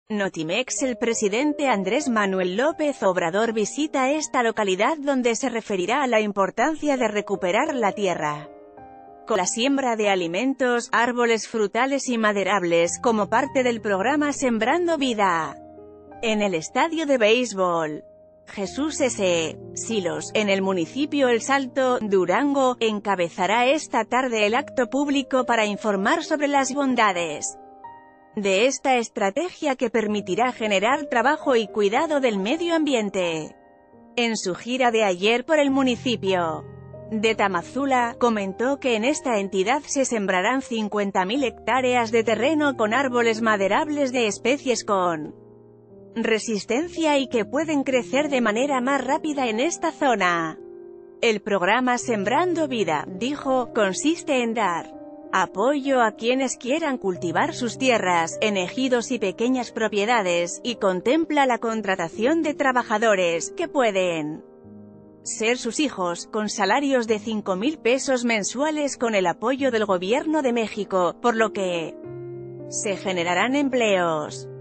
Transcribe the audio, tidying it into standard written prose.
Notimex. El presidente Andrés Manuel López Obrador visita esta localidad donde se referirá a la importancia de recuperar la tierra con la siembra de alimentos, árboles frutales y maderables, como parte del programa Sembrando Vida. En el estadio de béisbol Jesús S. Silos, en el municipio El Salto, Durango, encabezará esta tarde el acto público para informar sobre las bondades de esta estrategia que permitirá generar trabajo y cuidado del medio ambiente. En su gira de ayer por el municipio de Tamazula, comentó que en esta entidad se sembrarán 50.000 hectáreas de terreno con árboles maderables de especies con resistencia y que pueden crecer de manera más rápida en esta zona. El programa Sembrando Vida, dijo, consiste en dar apoyo a quienes quieran cultivar sus tierras, en ejidos y pequeñas propiedades, y contempla la contratación de trabajadores, que pueden ser sus hijos, con salarios de 5.000 pesos mensuales con el apoyo del Gobierno de México, por lo que se generarán empleos.